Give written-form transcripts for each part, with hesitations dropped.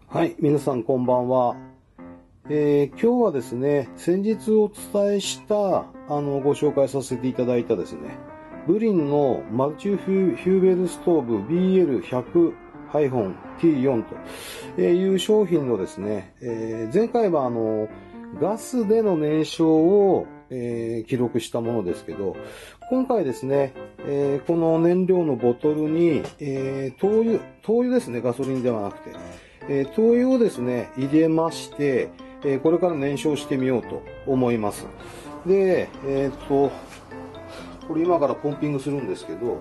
はい、皆さんこんばんは。今日はですね、先日お伝えしたご紹介させていただいたですね、ブリンのマルチフューベルストーブ BL100-T4 という商品のですね、前回はガスでの燃焼を記録したものですけど、今回ですね、この燃料のボトルに、灯油ですね、ガソリンではなくて、灯油をですね、入れまして、これから燃焼してみようと思います。で、これ今からポンピングするんですけど、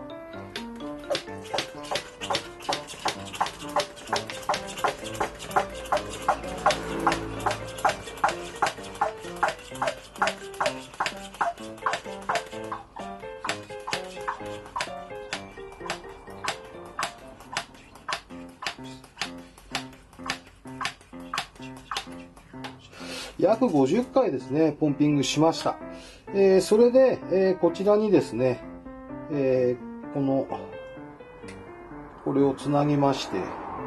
約50回ですね、ポンピングしました。それで、こちらにですね、これをつなぎまして、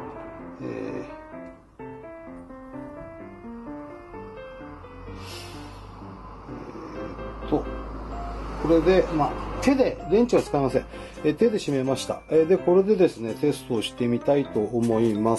これで、手で、電池は使いません。手で締めました。で、これでですね、テストをしてみたいと思います。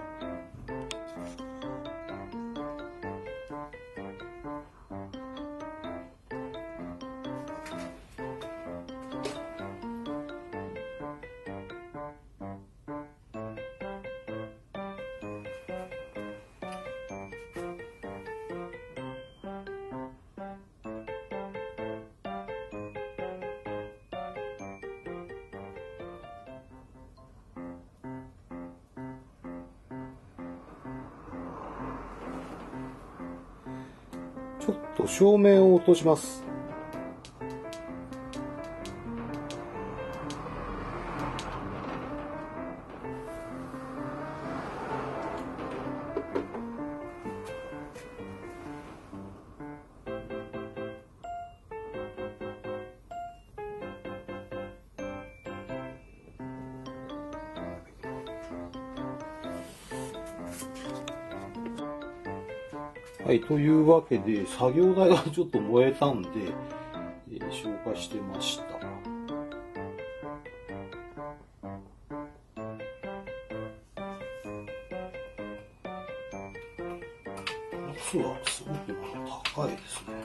ちょっと照明を落とします。はい、というわけで、作業台がちょっと燃えたんで、消火してました。圧はすごく高いですね。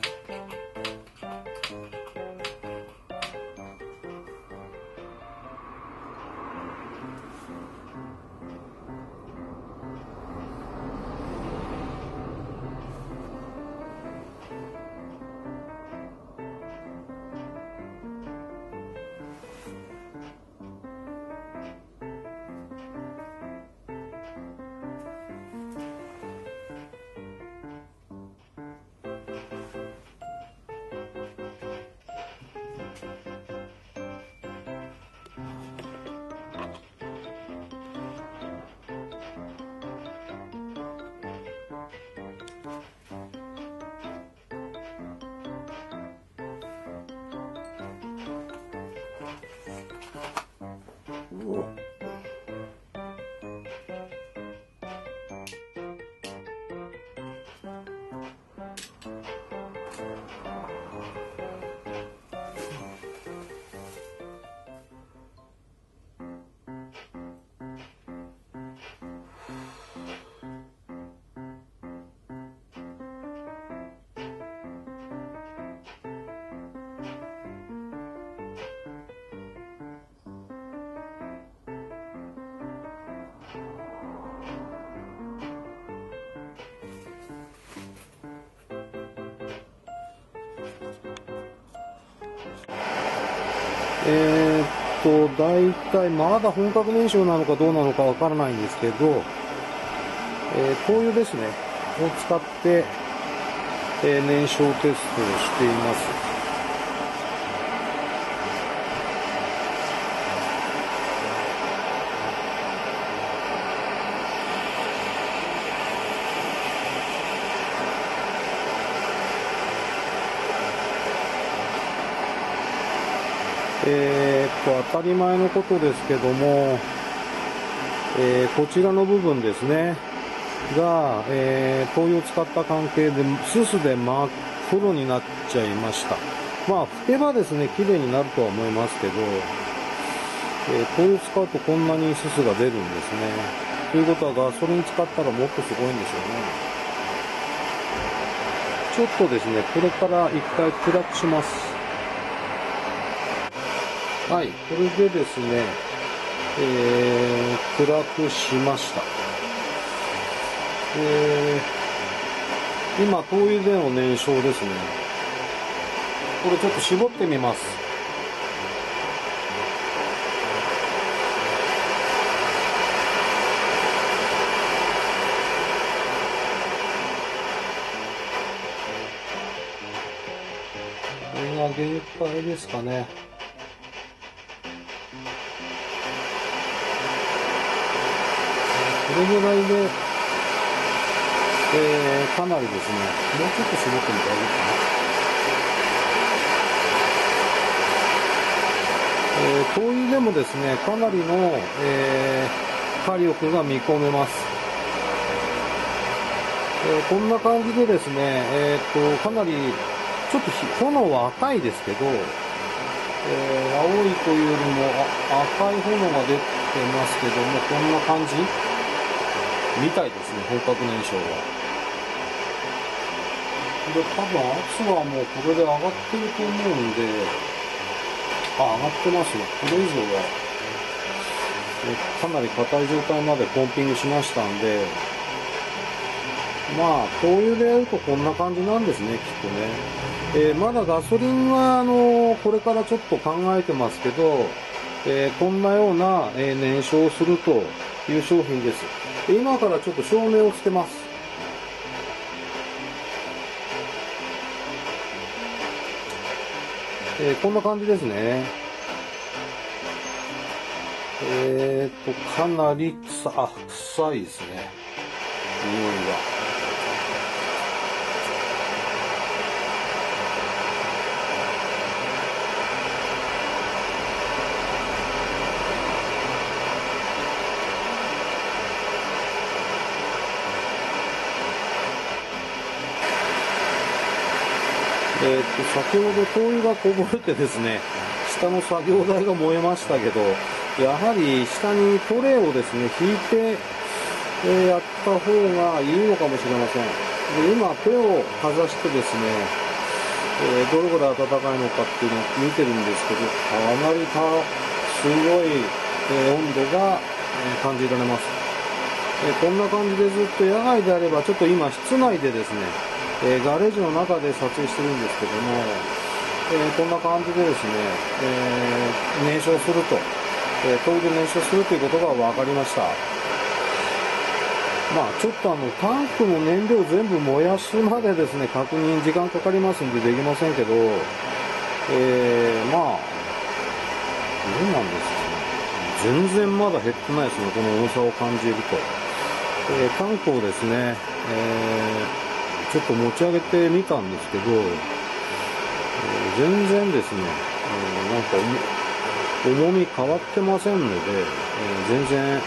だいたいまだ本格燃焼なのかどうなのかわからないんですけど、灯油ですね、を使って、燃焼テストをしています。当たり前のことですけども、 こちらの部分ですね、が、灯油を使った関係で、すすで真っ黒になっちゃいました。まあ、拭けばですね、綺麗になるとは思いますけど、灯油を使うとこんなにすすが出るんですね。ということはガソリン使ったらもっとすごいんでしょうね。ちょっとですね、これから一回暗くします。はい、これでですね、暗くしました。今、灯油での燃焼ですね。これちょっと絞ってみます。これが限界ですかね。これぐらいで、かなりですね、もうちょっと絞ってみてあげるかな。灯油でもですね、かなりの、火力が見込めます。こんな感じでですね、かなり、ちょっと炎は赤いですけど、青いというよりも赤い炎が出てますけども、こんな感じみたいですね、本格燃焼は。で、多分圧はもうこれで上がってると思うんで、上がってますね。これ以上は、かなり硬い状態までポンピングしましたんで、まあ、灯油でやるとこんな感じなんですね、きっとね。まだガソリンは、これからちょっと考えてますけど、こんなような、燃焼をするという商品です。今からちょっと照明をつけます。こんな感じですね。かなり臭いですね。匂いが。先ほど灯油がこぼれてですね、下の作業台が燃えましたけど、やはり下にトレイをですね、引いて、やった方がいいのかもしれません。で、今手をかざしてですね、どれぐらい暖かいのかっていうのを見てるんですけど、かなりすごい、温度が、感じられます。こんな感じでずっと野外であれば、ちょっと今室内でですね、ガレージの中で撮影してるんですけども、こんな感じでですね、燃焼すると、灯油で燃焼するということが分かりました。まあちょっとタンクの燃料全部燃やすまでですね、確認時間かかりますんでできませんけど、まあ、どうなんですかね。全然まだ減ってないですね、この重さを感じると。タンクをですね、ちょっと持ち上げてみたんですけど、全然ですね、なんか重み変わってませんので、全然、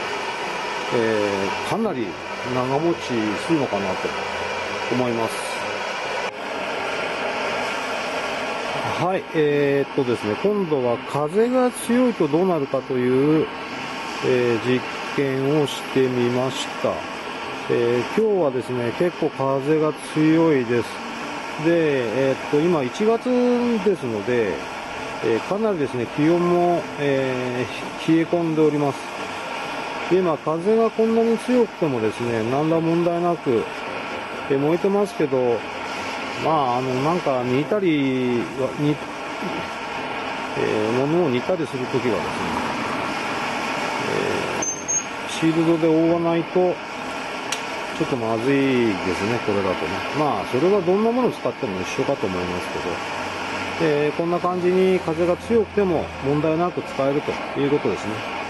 かなり長持ちするのかなと思います。はい、ですね、今度は風が強いとどうなるかという、実験をしてみました。今日はですね、結構風が強いです。で、今1月ですので、かなりですね、気温も、冷え込んでおります。で、今、風がこんなに強くてもですね、何ら問題なく、燃えてますけど、まあ、なんか煮たり、物を煮たりするときはですね、シールドで覆わないと、ちょっとまずいですね、これだとね。まあ、それはどんなものを使っても一緒かと思いますけど、こんな感じに風が強くても問題なく使えるということですね。